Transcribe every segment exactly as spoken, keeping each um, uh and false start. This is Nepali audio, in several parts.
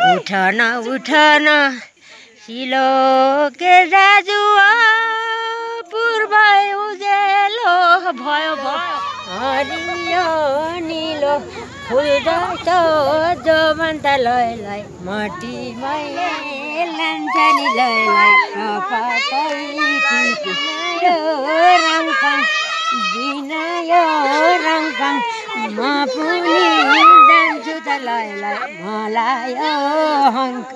उठन उठन सिलो के राजुआ पूर्व उजेलो भयो हरियो निलो फुल्दैछ जोबन्त लय लय मटीमै लान्छ नि लय लय कपातै टिपी यो रङपाङ दिन यो रङपाङ म पनि जान्छु त लय लय मलाई यो हङ्क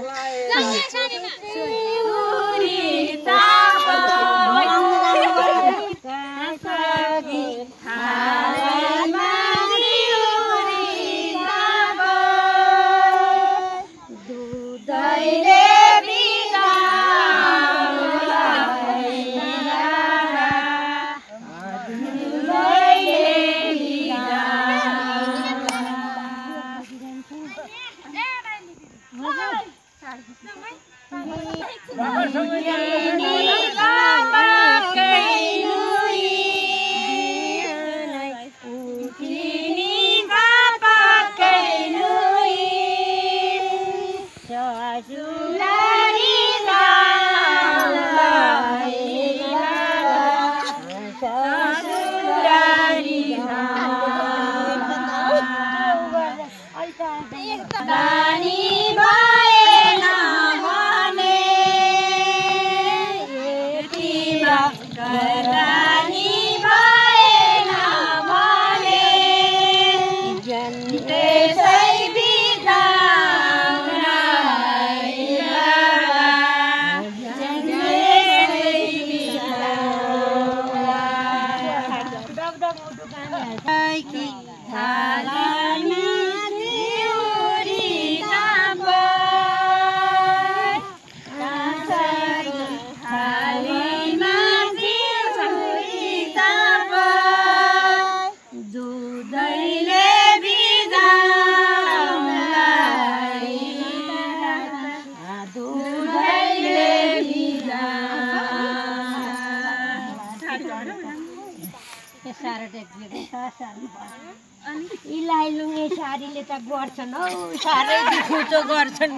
इलाई लुङ्गे सारीले त गर्छन् हौ साह्रै दिखुचो गर्छन्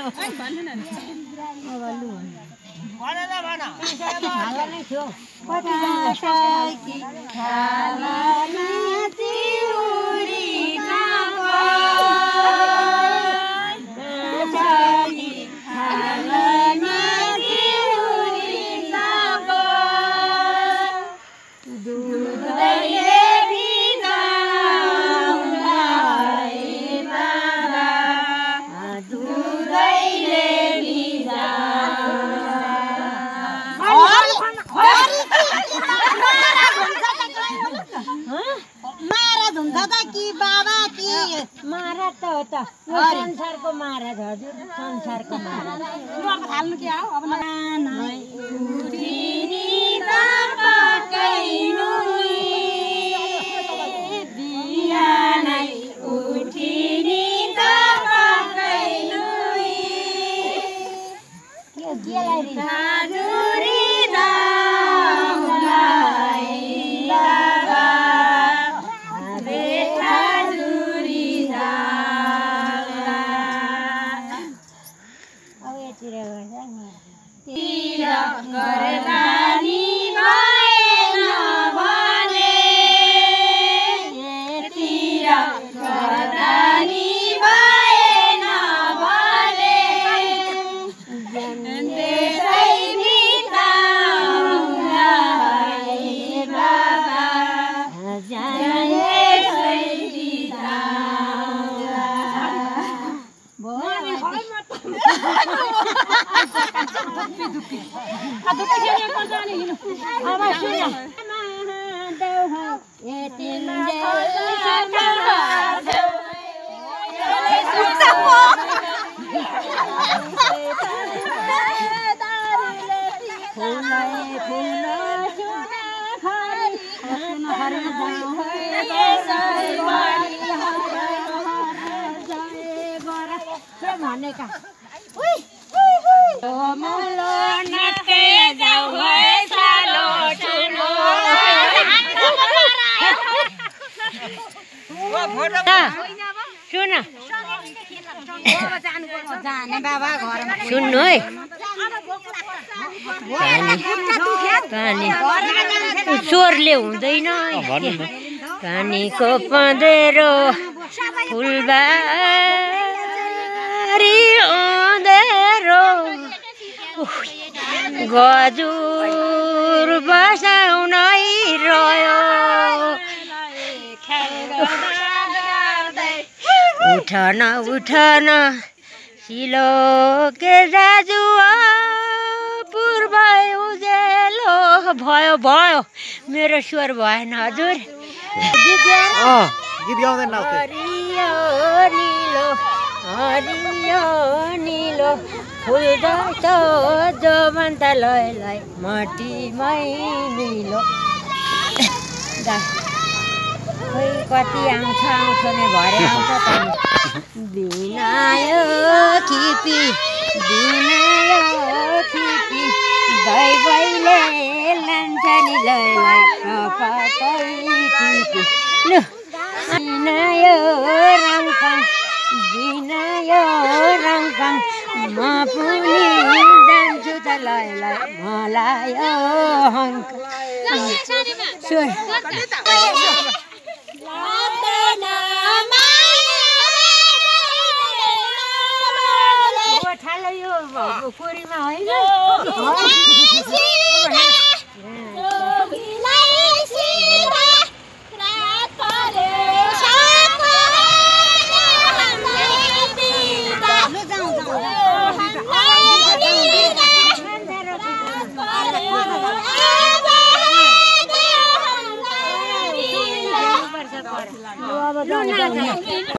अब लु महाराज त हो त संसारको महाराज हजुर संसारको महाराज हाल्नु के हो अब भनेका सुन सुन्नु है कहानी स्वरले हुँदैन कहानीको पँधेरो फुलबारी अँधेरो गजुर बसाउनै रह्यो उठन उठन सिलो के दाजु पूर्व उजेलो भयो भयो मेरो स्वर भएन हजुर हरियो निलो हरियो निलो फुल जस्तो जोबन्त लय लय माटीमै मिलो खोइ कति आउँछ आउँछ नै भरे आउँछ त बिनायो खिपी बिनायो खिपी दैवैले लान्छ नि लय लय कपातै टिपी लु बिनायो रङकङ बिनायो रङकङ म पनि जान्छु त लय लय मलाई हङ्कङ यो कोरीमा होइन